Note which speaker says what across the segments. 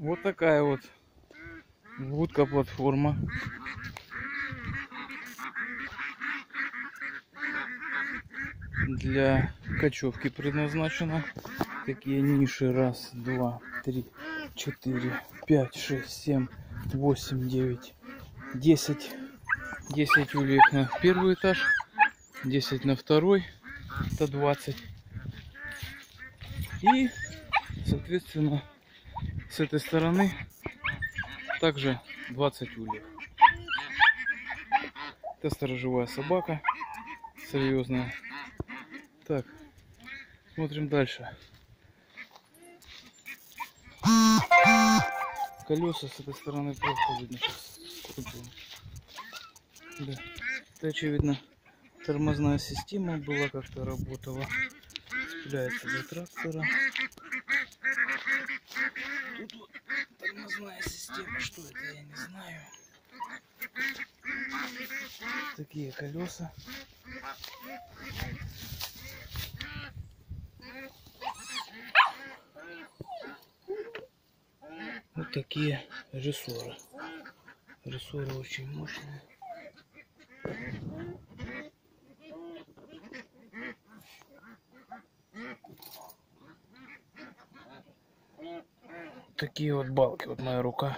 Speaker 1: Вот такая вот будка-платформа. Для кочевки предназначена. Такие ниши: 1, 2, 3, 4, 5, 6, 7, 8, 9, 10. 10 ульев на первый этаж, 10 на второй, это 20. И, соответственно, с этой стороны также 20 ульев. Это сторожевая собака, серьезная. Так, смотрим дальше. Колеса с этой стороны просто видно. Сейчас да. Это, очевидно, тормозная система была, как-то работала. Цепляется до трактора. Тут вот тормозная система, что это, я не знаю. Такие колеса. Вот такие рессоры. Рессоры очень мощные. Такие вот балки, вот моя рука.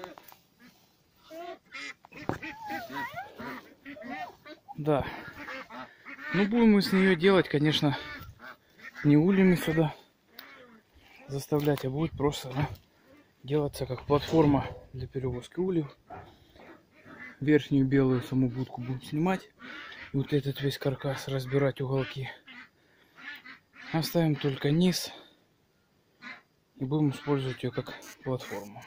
Speaker 1: Да. Ну, будем мы с нее делать, конечно, не ульями сюда заставлять, а будет просто, да, делаться как платформа для перевозки ульев. Верхнюю белую саму будку будем снимать. И вот этот весь каркас разбирать, уголки. Оставим только низ. И будем использовать ее как платформу.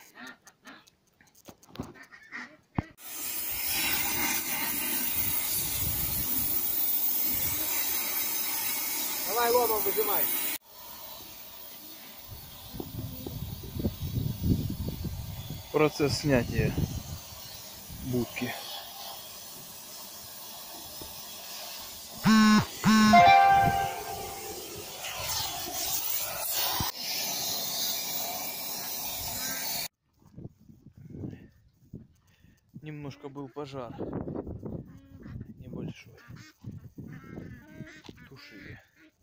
Speaker 2: Давай ломом выжимай.
Speaker 1: Процесс снятия будки. Немножко был пожар, небольшой, тушили.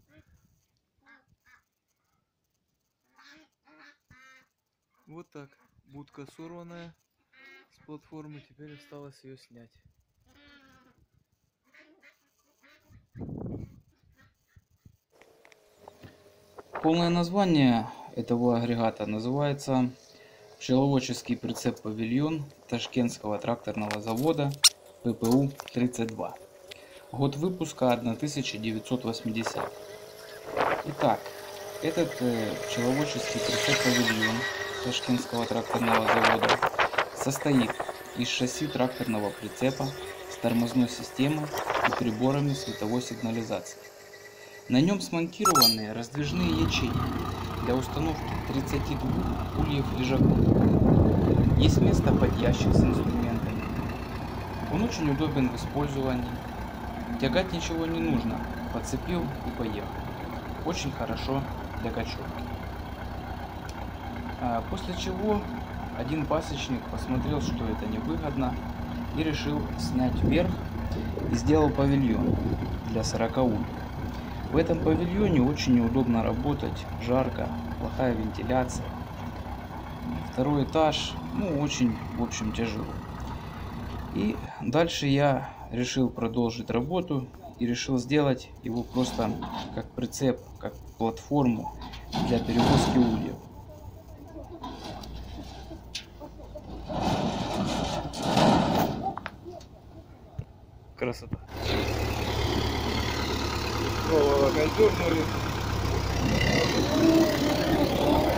Speaker 1: Вот так, будка сорванная с платформы, теперь осталось ее снять. Полное название этого агрегата называется пчеловодческий прицеп-павильон Ташкентского тракторного завода ППУ-32. Год выпуска 1980. Итак, этот пчеловодческий прицеп-павильон Ташкентского тракторного завода состоит из шасси тракторного прицепа с тормозной системой и приборами световой сигнализации. На нем смонтированы раздвижные ячейки для установки 32 ульев-лежаков. Есть место под ящик с инструментами. Он очень удобен в использовании. Тягать ничего не нужно. Подцепил и поехал. Очень хорошо для кочевки. После чего один пасечник посмотрел, что это невыгодно, и решил снять верх и сделал павильон для 40 ульев. В этом павильоне очень неудобно работать, жарко, плохая вентиляция. Второй этаж, очень, в общем, тяжело. И дальше я решил продолжить работу и решил сделать его просто как прицеп, как платформу для перевозки ульев. Красота. Нового кольцо.